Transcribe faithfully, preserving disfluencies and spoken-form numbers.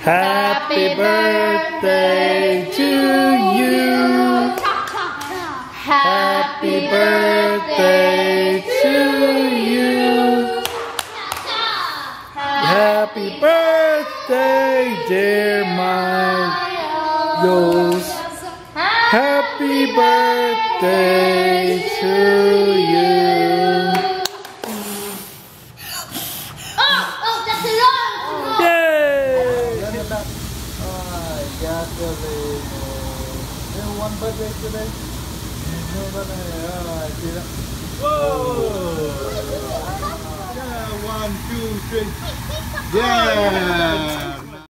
Happy birthday to you. Happy birthday to you. Happy birthday, dear Miles. Happy birthday to you. One birthday today. Whoa! Yeah, one, two, three. Yeah!